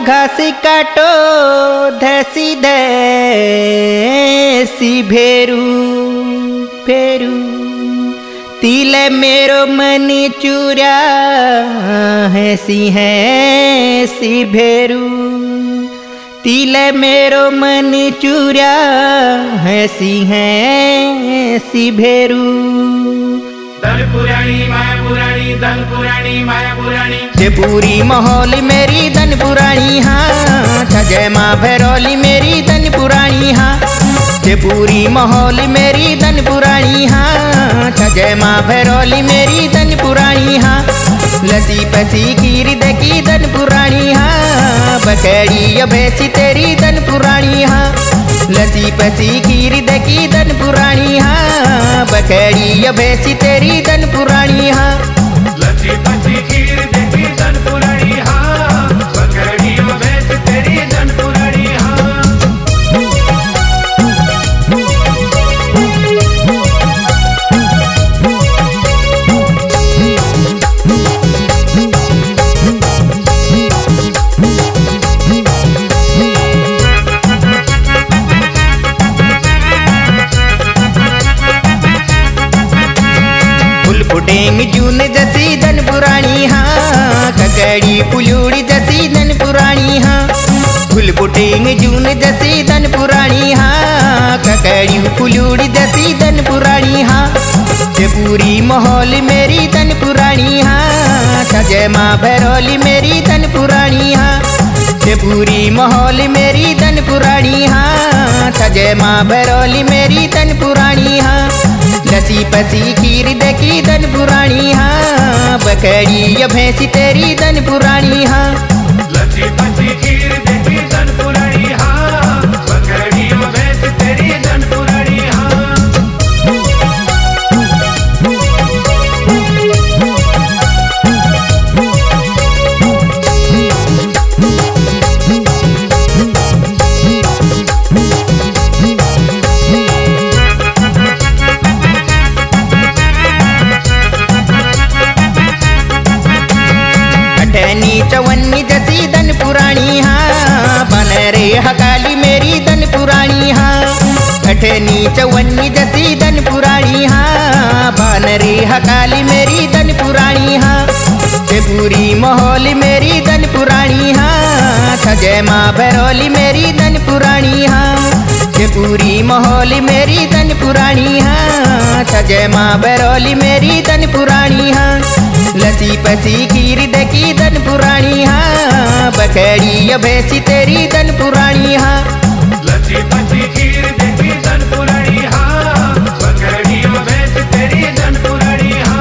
घास काटो धसी धसी भेरू फेरू तिले मेरो मन चूरा है सी भेरू तिले मेरो मन चूरा है सी भेरू। धन पुराणी माया पुराणी धन पुराणी माया पुराणी जे पूरी माहौल मेरी धन पुराणी हाँ जय माँ भैरौली मेरी धन पुराणी हाँ जे पूरी माहौल मेरी धन पुराणी हाँ जय माँ भैरौली मेरी धन पुराणी हाँ लसी पसी खीर दकी धन पुराणी हाँ बकरी या भैंसी तेरी धन पुराणी हाँ लसी पसी खीर दकी धन पुराणी हाँ बकरी या भैंसी तेरी धन पुराणी हाँ लसी पसी खीर दकी धन पुराणी हाँ बकरी या भैंसी तेरी धन पुराणी हाँ। फुटेंग जून जसी धन पुराणी हाँ ककड़ी पुलूड़ी जसी धन पुराणी हाँ फूल फुटेंग जून जसी धन पुराणी हाँ ककड़ी पुलूड़ी जसी धन पुराणी हाँ जे पूरी माहौल मेरी धन पुराणी हाँ जय माँ भैरौली मेरी धन पुराणी हाँ जे पूरी माहौल मेरी धन पुराणी हाँ जय माँ भैरौली मेरी धन पुराणी हाँ लसी पसी खीर दकी धन पुराणी हाँ बकरी या भैंसी तेरी धन पुराणी हाँ लसी पसी खीर दकी धन पुराणी हाँ बकरी या भैंसी तेरी धन पुराणी हाँ। चवन्नी जसी धन पुराणी हाँ बनरे हकाली मेरी धन पुराणी हाँ अठनी चवन्नी जसी धन पुराणी हाँ बनरे हकाली मेरी धन पुराणी हाँ जे पूरी माहौल मेरी धन पुराणी हाँ जय माँ भैरौली मेरी धन पुराणी हाँ जे पूरी माहौल मेरी धन पुराणी हाँ जय माँ भैरौली मेरी धन पुराणी हाँ लसी पसी खीर दकी धन पुराणी हाँ बकरी या भैंसी तेरी धन पुराणी हाँ लसी पसी खीर दकी धन पुराणी हाँ बकरी या भैंसी तेरी धन पुराणी हाँ।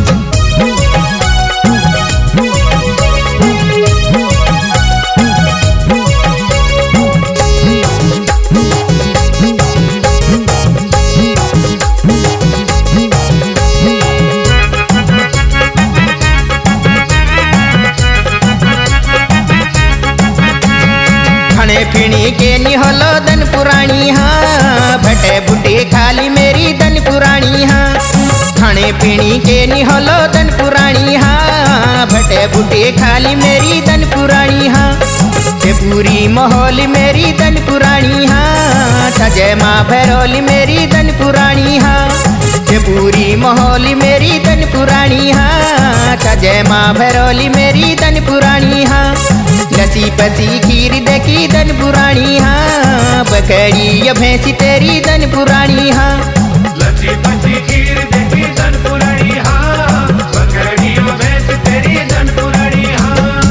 फिणी के निहलो धन पुराणी हाँ भटे बुटे खाली मेरी धन पुराणी हाँ खाने पीणी के निहलो धन पुराणी हाँ भटे बुटे खाली मेरी धन पुराणी हाँ ये पूरी माहौल मेरी धन पुराणी हाँ जय माँ भैरौली मेरी धन पुराणी हाँ ये पूरी माहौल मेरी धन पुराणी हाँ जय माँ भैरौली मेरी धन पुराणी हाँ लसी पसी खीर दकी धन पुराणी हाँ बकरी या भैंसी तेरी धन पुराणी हाँ लसी पसी खीर दकी धन पुराणी हाँ बकरी या भैंसी तेरी धन पुराणी हाँ।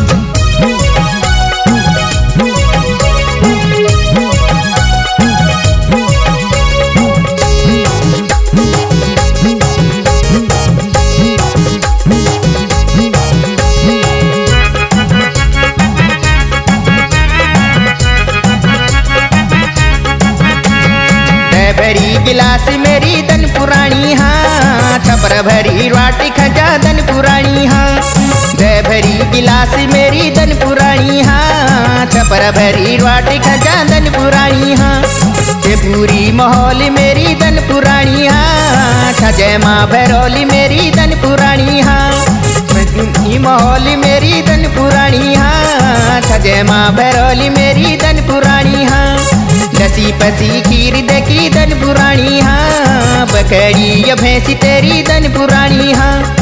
भरी गिलास मेरी धन पुराणी हाँ छपर भरी रोटी खजा धन पुराणी हाँ दे भरी गिलास मेरी धन पुराणी हाँ छपर भरी रोटी खजा धन पुराणी हाँ ये पूरी माहौल मेरी धन पुराणी हाँ जय माँ भैरौली मेरी धन पुराणी हाँ माहौल मेरी धन पुराणी हाँ जय माँ भरौली मेरी धन पुरानी हाँ, लसी पसी खीर देखी धन पुरानी हाँ, बकरी या भैंसी तेरी धन पुरानी हाँ।